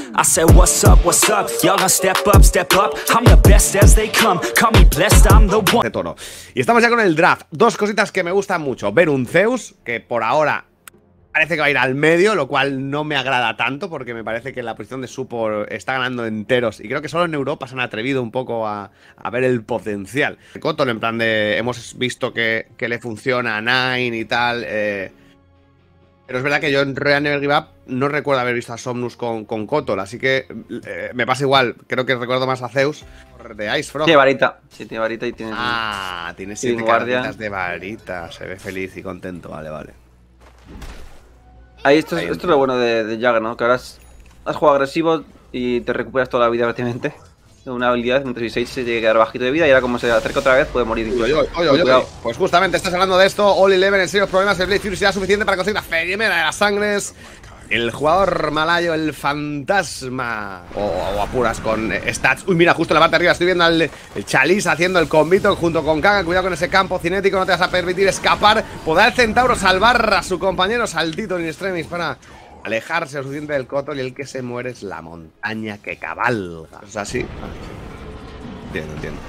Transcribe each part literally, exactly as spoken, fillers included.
I said what's up, what's up, y'all gonna step up, step up. I'm the best as they come, call me blessed, I'm the one. Toro. Y estamos ya con el draft. Dos cositas que me gustan mucho. Ver un Zeus, que por ahora parece que va a ir al medio, lo cual no me agrada tanto, porque me parece que la posición de support está ganando enteros. Y creo que solo en Europa se han atrevido un poco a, a ver el potencial. Kotal, en plan de... Hemos visto que, que le funciona a Nine y tal. Eh, pero es verdad que yo en Royal Never Give Up no recuerdo haber visto a Somnus con, con Kotal. Así que eh, me pasa igual. Creo que recuerdo más a Zeus de Ice Frog. Tiene varita. Sí, tiene varita y tiene... Ah, tiene siete cartitas de varita. Se ve feliz y contento. Vale, vale. Ahí esto, es, esto es lo bueno de, de Jagger, ¿no? Que ahora has, has jugado agresivo y te recuperas toda la vida prácticamente. Una habilidad, mientras dieciséis se llega a quedar bajito de vida y ahora como se acerca otra vez puede morir incluso. Oye, oye, oye, oye. Pues justamente estás hablando de esto. All Eleven en serios problemas. El Blade Fury será suficiente para conseguir la primera de las sangres. El jugador malayo, el fantasma. O, o apuras con eh, stats. Uy, mira, justo en la parte de arriba estoy viendo al el Chalice haciendo el combito junto con Kaka. Cuidado con ese campo cinético, no te vas a permitir escapar. ¿Podrá el centauro salvar a su compañero saltito in extremis para alejarse lo suficiente del Kotal? Y el que se muere es la montaña que cabalga. ¿Es así? Entiendo, entiendo.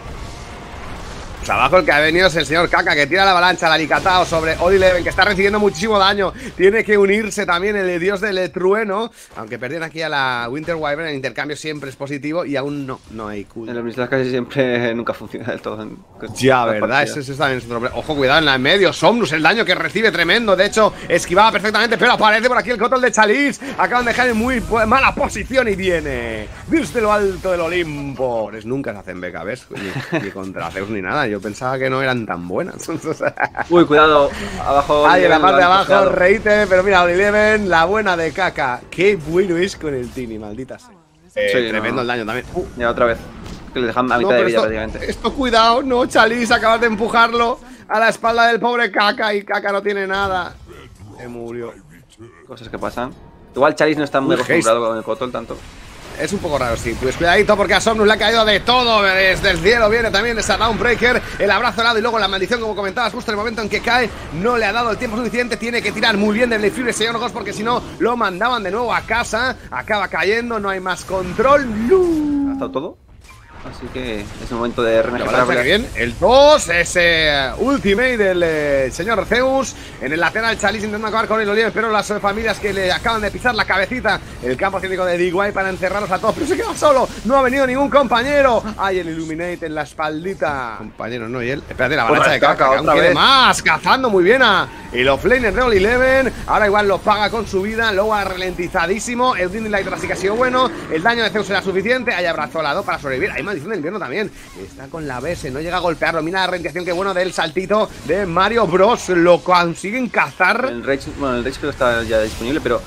Pues abajo el que ha venido es el señor Kaka, que tira la avalancha, el alicatao sobre All Eleven, que está recibiendo muchísimo daño. Tiene que unirse también el dios del trueno. Aunque perdieron aquí a la Winter Wyvern, el intercambio siempre es positivo y aún no, no hay cooldown. En los Mislas casi siempre nunca funciona del todo. En, ya, verdad, eso, eso también es otro problema. Ojo, cuidado en la en medio. Somnus, el daño que recibe tremendo. De hecho, esquivaba perfectamente, pero aparece por aquí el Kotal de Chalice. Acaban de dejar en muy mala posición y viene desde lo alto del Olimpo. Pues nunca se hacen B K Bs, ni, ni contra Zeus ni nada. Yo pensaba que no eran tan buenas. Uy, cuidado, abajo. Ahí en la parte de abajo, reíte, pero mira, All Eleven, la buena de Kaka. Qué bueno es con el Tini, maldita sea. Eh, sí, tremendo no. El daño también. Uh. Ya otra vez. Que le dejan a mitad no, de vida esto, prácticamente. Esto, cuidado, no, Chalice, acabas de empujarlo a la espalda del pobre Kaka y Kaka no tiene nada. Se murió. Cosas que pasan. Igual Chalice no está muy acostumbrado con el Kotal tanto. Es un poco raro, sí. Pues cuidadito porque a Somnus le ha caído de todo. Desde el cielo viene también esa Downbreaker. El abrazo helado y luego la maldición, como comentabas, justo en el momento en que cae. No le ha dado el tiempo suficiente. Tiene que tirar muy bien del Blade Fury, señor Ghost, porque si no, lo mandaban de nuevo a casa. Acaba cayendo, no hay más control. ¡No! ¿Ha estado todo? Así que es el momento de remejorar. Bien, el dos, ese ultimate del eh, señor Zeus. En el lateral Chalice intentando acabar con el Oliver, pero las eh, familias que le acaban de pisar la cabecita. El campo científico de D Y para encerrarlos a todos, pero se queda solo. No ha venido ningún compañero. Hay el Illuminate en la espaldita. Compañero, no, y él. Espérate, la avalancha de Kaka, aún quiere más. Cazando muy bien a el offlaner de All Eleven. Ahora igual lo paga con su vida. Luego ha ralentizadísimo. El Dinding Light así que ha sido bueno. El daño de Zeus era suficiente. Hay abrazo lado para sobrevivir. Hay maldición del invierno también. Está con la B S, no llega a golpearlo. Mira la ralentización, qué bueno del saltito de Mario Bros. Lo consiguen cazar. El Rage, bueno, el Rage creo que está ya disponible, pero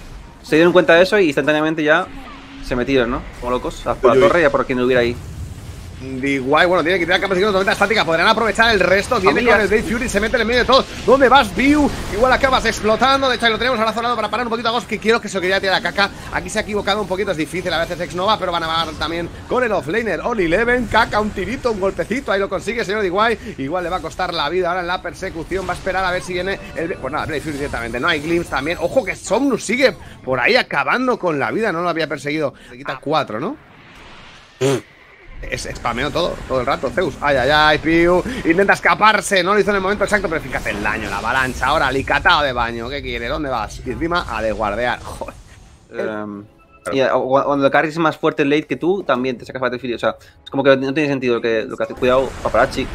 se dieron cuenta de eso y instantáneamente ya se metieron, ¿no? Como locos. A por la torre y a por quien hubiera ahí. D Y, bueno, tiene que tirar capacidad de tormenta estática. Podrán aprovechar el resto. Viene con el Blade Fury, se mete en el medio de todos. ¿Dónde vas, View? Igual acabas explotando. De hecho, ahí lo tenemos ahora zonado para parar un poquito a Ghost, que quiero que se lo quería tirar a Kaka. Aquí se ha equivocado un poquito, es difícil. A veces Exnova, pero van a parar también con el offlaner. All Eleven, Kaka, un tirito, un golpecito. Ahí lo consigue, señor D Y. Igual le va a costar la vida ahora en la persecución. Va a esperar a ver si viene el. Pues nada, Blade Fury directamente. No hay glimpse también. Ojo que Somnus sigue por ahí acabando con la vida. No lo había perseguido. Se quita cuatro, ¿no? Es spameó todo, todo el rato, Zeus. Ay, ay, ay, Piu. Intenta escaparse, no lo hizo en el momento exacto, pero fíjate el daño, la avalancha. Ahora, alicatado de baño. ¿Qué quiere? ¿Dónde vas? Y encima a desguardear. Joder. Um, y cuando el carry es más fuerte el late que tú, también te sacas Battlefield. O sea, es como que no tiene sentido lo que, lo que hace. Cuidado, paparazzi.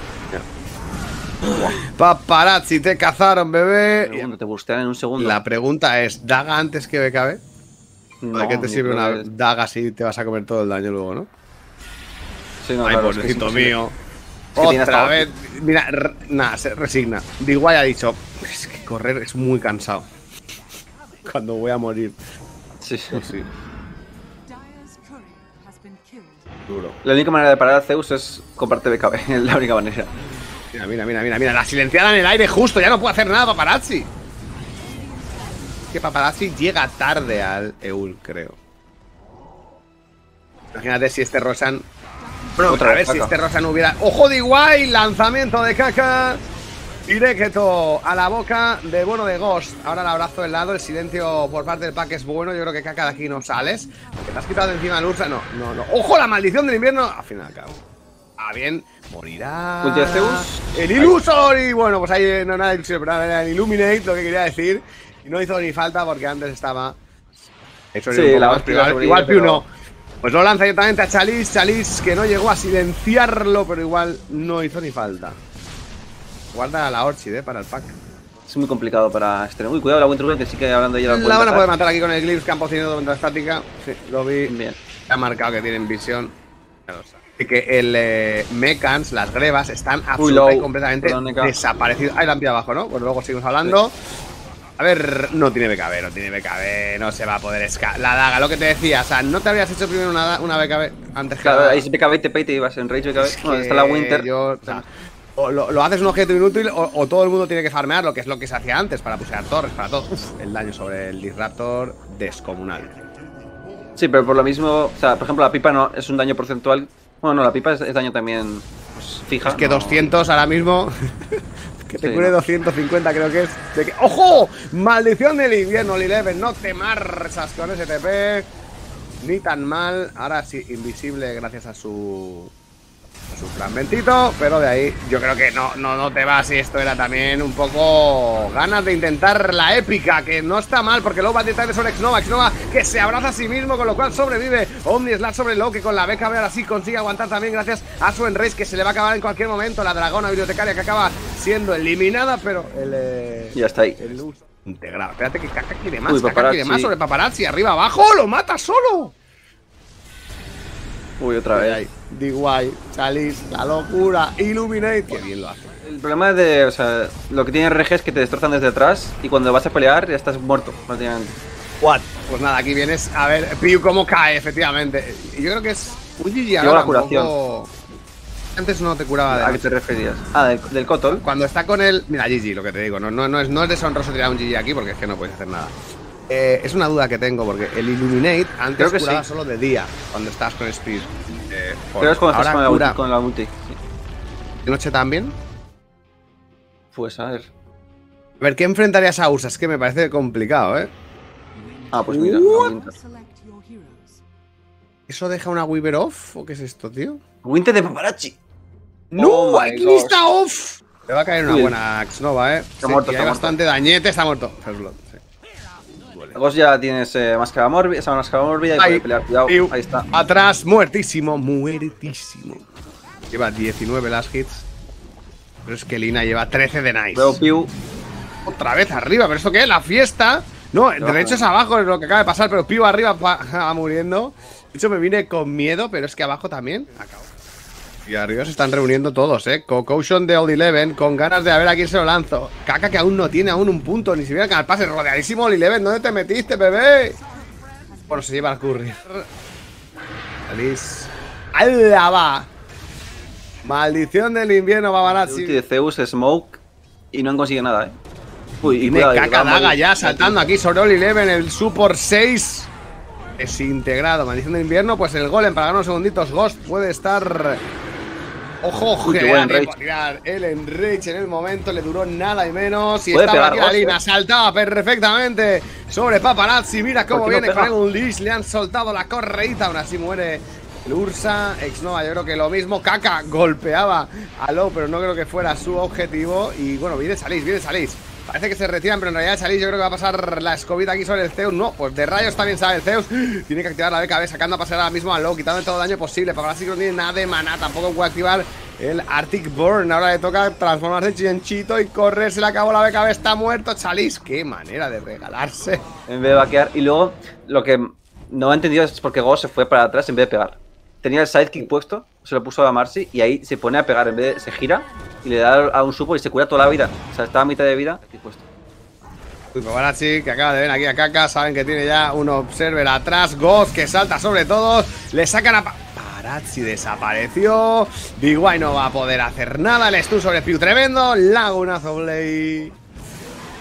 Paparazzi, te cazaron, bebé. Segundo, te bustean en un segundo. La pregunta es: ¿daga antes que B K B? No, ¿De qué te sirve una es... daga si te vas a comer todo el daño luego, no? Sí, no, ay, claro, pobrecito es que mío. es que Otra vez. Mira, nada, se resigna. D Y ha dicho: es que correr es muy cansado. Cuando voy a morir. Sí, sí. Oh, sí. Duro. La única manera de parar a Zeus es comprarte B K B. Es la única manera. Mira, mira, mira, mira, mira. La silenciada en el aire justo. Ya no puede hacer nada Paparazzi. Que Paparazzi llega tarde al Eul, creo. Imagínate si este Roshan. Bueno, otra vez, si este Roshan hubiera. ¡Ojo de Iguay! Lanzamiento de Kaka. Directo a la boca de bueno de Ghost. Ahora el abrazo del lado, el silencio por parte del pack es bueno. Yo creo que Kaka de aquí no sales. Porque te has quitado de encima el Ursa. No, no, no. ¡Ojo, la maldición del invierno! Al final al cabo. Ah, bien. Morirá. Ulti de Zeus. El Ilusor. Y bueno, pues ahí no nada de ilusión, pero era el Illuminate, lo que quería decir. Y no hizo ni falta porque antes estaba. Eso sí, la más igual, igual Piu no. Pues lo lanza directamente a Chalice. Chalice que no llegó a silenciarlo, pero igual no hizo ni falta. Guarda a la Orchid, eh, para el pack. Es muy complicado para este. Uy, cuidado la Winter que sí que hablando de ella. La van a poder matar aquí con el Glyph, campo ciento noventa estática. Sí, lo vi. Bien. Ha marcado que tienen visión. Y que el eh, Mechans, las grebas, están absolutamente y completamente Perdón, desaparecidos. Ahí la han pillado abajo, ¿no? Pues luego seguimos hablando. Sí. A ver, no tiene B K B, no tiene B K B, no se va a poder escalar. La daga, lo que te decía, o sea, no te habías hecho primero una, una B K B antes que Claro, ahí si B K B te pay te ibas en Rage B K B. Es bueno, está la Winter. Yo, o sea, o lo, lo haces un objeto inútil o, o todo el mundo tiene que farmear, lo que es lo que se hacía antes para pusear torres, para todo. Uf, el daño sobre el Disruptor descomunal. Sí, pero por lo mismo, o sea, por ejemplo, la pipa no es un daño porcentual. Bueno, no, la pipa es, es daño también pues, fija. Es que no. doscientos ahora mismo. Que te sí, cure no. doscientos cincuenta, creo que es. De que, ¡ojo! Maldición del invierno, Eleven. No te marchas con ese T P. Ni tan mal. Ahora sí, invisible gracias a su. A su fragmentito. Pero de ahí, yo creo que no, no, no te vas. Y esto era también un poco ganas de intentar la épica. Que no está mal, porque luego va a intentar sobre Xnova. Xnova que se abraza a sí mismo, con lo cual sobrevive. Omni Slash sobre Low, que con la B K B ahora sí consigue aguantar también gracias a su Enrage, que se le va a acabar en cualquier momento. La dragona bibliotecaria que acaba siendo eliminada, pero el. Eh, ya está ahí. El uso integrado. Espérate que Kaka quiere más. Uy, Kaka paparazzi. quiere más sobre Paparazzi. Arriba, abajo, lo mata solo. Uy, otra vez. D Y, Chalice, la locura, Illuminate. Qué bien lo hace. El problema es de, o sea, lo que tiene R G es que te destrozan desde atrás y cuando vas a pelear ya estás muerto, prácticamente. What? Pues nada, aquí vienes a ver Piu cómo cae, efectivamente. Y yo creo que es un G G Lleva ahora la curación. Poco... Antes no te curaba de ¿A qué te referías? Ah, del, del Kotol. Cuando está con el... Mira, G G, lo que te digo. No, no, no, es, no es deshonroso tirar un G G aquí porque es que no puedes hacer nada. Eh, es una duda que tengo porque el Illuminate antes Creo que curaba sí. solo de día cuando estás con Speed. Eh, Creo que es cuando estás con la, cura ulti, con la ulti. Sí. ¿De noche también? Pues a ver. A ver, ¿qué enfrentarías a Ursa? Es que me parece complicado, ¿eh? Ah, pues mira. What? Winter. ¿Eso deja una Weaver off? ¿O qué es esto, tío? Winter de Paparazzi. ¡No! Oh my ¡Aquí gosh. está off! Le va a caer una Uy. buena Xnova, ¿eh? Está Sí, muerto, y está hay muerto. bastante dañete. Está muerto. First Blood, sí. Vos ya tienes eh, máscara mórbida, esa máscara mórbida y Ahí. puede pelear. Cuidado, Piu. ahí está. Atrás, muertísimo, muertísimo. Lleva diecinueve las hits. Pero es que Lina lleva trece de nice. Veo Piu. Otra vez arriba, ¿pero esto qué es? ¿La fiesta? No, de hecho es abajo, es lo que acaba de pasar, pero Piu arriba va muriendo. De hecho me vine con miedo, pero es que abajo también acabo. Y arriba se están reuniendo todos, ¿eh? Cocotion de Old Eleven, con ganas de a ver a quién se lo lanzo. Kaka que aún no tiene aún un punto, ni siquiera el pase. Rodeadísimo Old Eleven, ¿dónde te metiste, bebé? Bueno, se lleva al Curry. Alice. ¡Hala, va! Maldición del invierno, El Babarazzi. ulti de Zeus, Smoke y no han conseguido nada, eh. Uy, y Tiene cuidado, Kaka va a Daga morir. ya saltando aquí sobre All Eleven, el Super seis. Desintegrado. Maldición del invierno, pues el golem para ganar unos segunditos. Ghost puede estar. Ojo, Uy, que qué le buen da tiempo enrage. a tirar. El enrage en el momento le duró nada y menos. Y Puede estaba pegar, aquí la Ghost, Lina, eh. saltaba perfectamente sobre Paparazzi. Mira cómo ¿Por qué no viene con pega? el unleash. Le han soltado la correíta. Aún así muere el Ursa. Exnova, yo creo que lo mismo. Kaka golpeaba a Low, pero no creo que fuera su objetivo. Y bueno, viene Salís, viene Salís. Parece que se retiran, pero en realidad Salís yo creo que va a pasar la escobita aquí sobre el Zeus. No, pues de rayos también sabe el Zeus. Tiene que activar la B K B, sacando a pasar ahora mismo a Low, quitando todo el daño posible. Paparazzi que no tiene nada de maná, tampoco puede activar el Arctic Burn. Ahora le toca transformarse en Chinchito y correr. Se le acabó la B K B, está muerto Chalice. Qué manera de regalarse. En vez de vaquear. Y luego, lo que no he entendido es porque Ghost se fue para atrás en vez de pegar. Tenía el sidekick puesto, se lo puso a Marcy y ahí se pone a pegar. En vez de se gira y le da a un support y se cura toda la vida. O sea, está a mitad de vida. Aquí puesto. Uy, Paparazzi que acaba de ver aquí a Kaka. Saben que tiene ya un observer atrás. Ghost que salta sobre todos. Le sacan a Paparazzi, desapareció. D Y no va a poder hacer nada. El stun sobre Piu tremendo. Lagunazo Blade.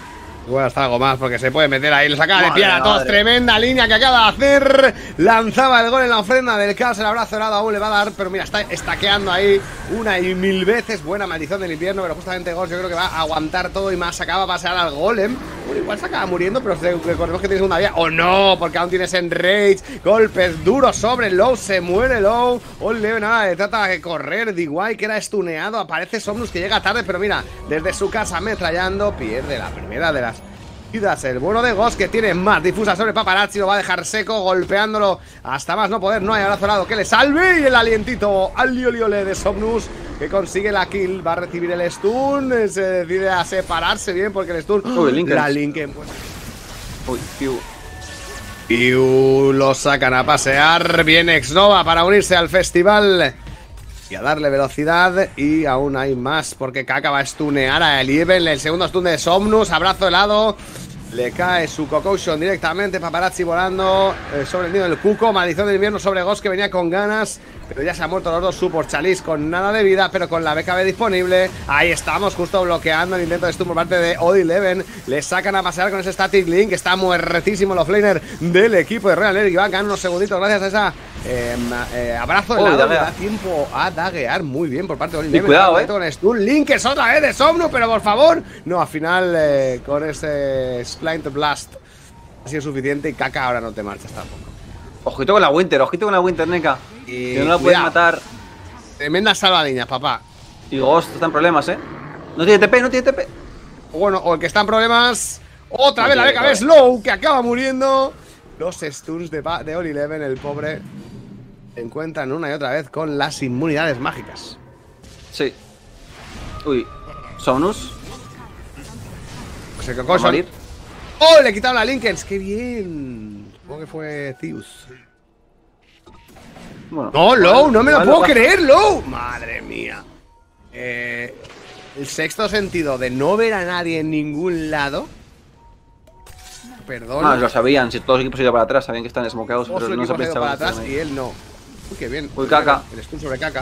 Bueno, hasta algo más porque se puede meter ahí. Le saca de pillar a todos. Madre. Tremenda línea que acaba de hacer. Lanzaba el gol en la ofrenda del caos. El abrazo helado aún le va a dar. Pero mira, está estaqueando ahí una y mil veces. Buena maldición del invierno. Pero justamente Ghost yo creo que va a aguantar todo y más. Acaba de pasear al golem. Bueno, igual se acaba muriendo. Pero recordemos que tiene segunda vía. O no, porque aún tienes enrage. Golpes duros sobre Low. Se muere Low. Ole, nada, le trata de correr. D Y que era stuneado. Aparece Somnus que llega tarde. Pero mira, desde su casa ametrallando. Pierde la primera de las vidas. El bueno de Ghost que tiene más difusa sobre Paparazzi. Lo va a dejar seco, golpeándolo hasta más no poder. No hay abrazo lado que le salve. Y el alientito al lioliole de Somnus que consigue la kill. Va a recibir el stun. Se decide a separarse bien porque el stun. Uy, Linken. La Linken. Uy, piu. Y uh, lo sacan a pasear. Viene Xnova para unirse al festival y a darle velocidad. Y aún hay más porque Kaka va a stunear a Elieven. El segundo stun de Somnus. Abrazo helado. Le cae su Cocotion directamente. Paparazzi volando eh, sobre el nido del cuco. Maldición del invierno sobre Ghost que venía con ganas. Pero ya se han muerto los dos Support. Chalice con nada de vida, pero con la B K B disponible. Ahí estamos, justo bloqueando el intento de stun por parte de Odd Eleven. Le sacan a pasear con ese Static Link. Está muertísimo los flaner del equipo de Real Eric. Van a ganar unos segunditos gracias a esa eh, eh, abrazo de lado. Le da tiempo a daguear muy bien por parte de Odd Eleven. Cuidado, eh. Con stun. Link es otra vez de Somnus, pero por favor. No, al final eh, con ese Splint Blast ha sido suficiente. Y Kaka ahora no te marchas tampoco. Ojito con la Winter, ojito con la Winter, Neka. Y que no la pueden matar. Tremenda salvadiñas, papá. Y Ghost está en problemas, eh. No tiene T P, no tiene T P. Bueno, o el que está en problemas. Otra No vez la tiene, B K B Slow, que acaba muriendo. Los stuns de, de Odd Eleven, el pobre, se encuentran una y otra vez con las inmunidades mágicas. Sí. Uy. Somnus. Pues el Va a Cocoson. morir. ¡Oh! Le quitaron la Linkens. ¡Qué bien! Supongo que fue Zeus. Bueno, No, Low, no me lo igual puedo va- creer, Low. Madre mía. Eh, el sexto sentido de no ver a nadie en ningún lado. Perdón. Ah, lo sabían, si todos los equipos se iban para atrás, sabían que están smokeados, Todos pero su no se equipo se ha ido para pensaban. atrás y él no. Uy, qué bien. Uy, Kaka. El stun sobre Kaka.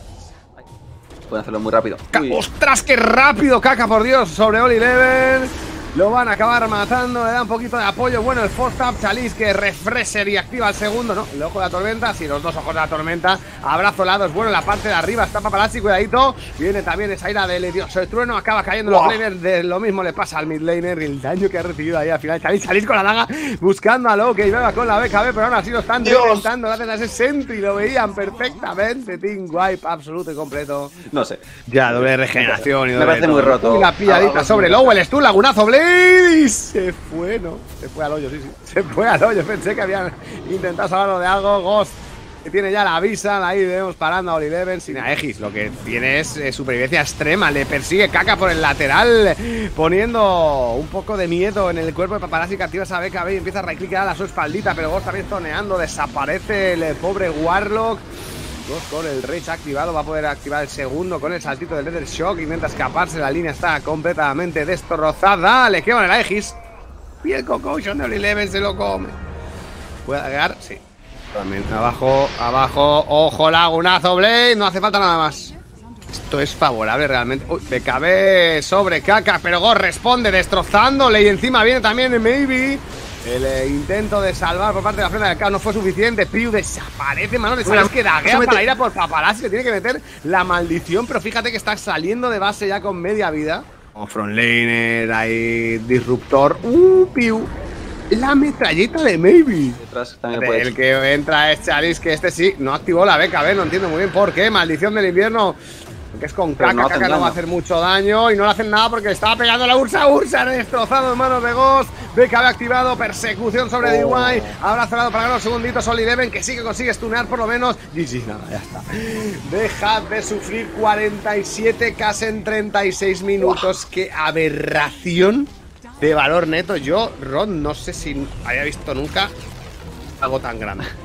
Pueden hacerlo muy rápido. Ka- Uy. ¡Ostras, qué rápido! Kaka, por Dios, sobre Odd Eleven. Lo van a acabar matando, le da un poquito de apoyo. Bueno, el fourth up, Chalice que refresher y activa el segundo, ¿no? El ojo de la tormenta, sí, los dos ojos de la tormenta. Abrazo helado, es bueno, en la parte de arriba está Paparazzi, cuidadito. Viene también esa ira del dios el trueno, acaba cayendo wow. Los laners. De lo mismo le pasa al mid laner y el daño que ha recibido ahí al final. Chalice, Chalice con la daga, buscando a Low que iba con la B K B, pero aún así lo están reventando gracias a ese sentry, lo veían perfectamente. Team wipe absoluto y completo. No sé. Ya, doble regeneración y Me doble parece muy todo. roto. Uy, la pilladita Ah, sobre Low, el stun, lagunazo, Blaze. Se fue, ¿no? Se fue al hoyo, sí, sí. Se fue al hoyo. Pensé que habían intentado salvarlo de algo. Ghost, que tiene ya la visa. Ahí vemos parando a Odd Eleven sin Aegis. Lo que tiene es eh, supervivencia extrema. Le persigue Kaka por el lateral, poniendo un poco de miedo en el cuerpo de Paparazzi, que activa esa B K B y empieza a reclicar a su espaldita. Pero Ghost también zoneando. Desaparece el pobre Warlock. Ghost con el Rage activado, va a poder activar el segundo con el saltito del Nether Shock. Intenta escaparse, la línea está completamente destrozada. Le queman el Aegis. Y el Cocotion de Odd Eleven se lo come. ¿Puede llegar? Sí. También abajo, abajo. Ojo, lagunazo, Blade. No hace falta nada más. Esto es favorable realmente. Uy, B K B sobre Kaka, pero Ghost responde destrozándole. Y encima viene también Maybe. El eh, intento de salvar por parte de la frena del caos no fue suficiente. Piu desaparece, mano. Le sabes que daguea para ir a por Paparazzi. Le tiene que meter la maldición. Pero fíjate que está saliendo de base ya con media vida. Como frontlaner, hay disruptor. Uh, Piu. La metralleta de Maybe. Detrás también puede. El que entra es Chalice, que este sí no activó la B K B. No entiendo muy bien por qué. Maldición del invierno. Porque es con Kaka, no Kaka no daño. va a hacer mucho daño y no le hacen nada porque le estaba pegando la Ursa. Ursa destrozado en manos de Ghost. B K B activado, persecución sobre oh. D Y. Habrá cerrado para ganar los segunditos. Odd Eleven que sí que consigue stunear por lo menos. G G, nada, ya está. Dejad de sufrir. Cuarenta y siete casi en treinta y seis minutos. Qué aberración de valor neto. Yo, Rod, no sé si haya visto nunca algo tan grande.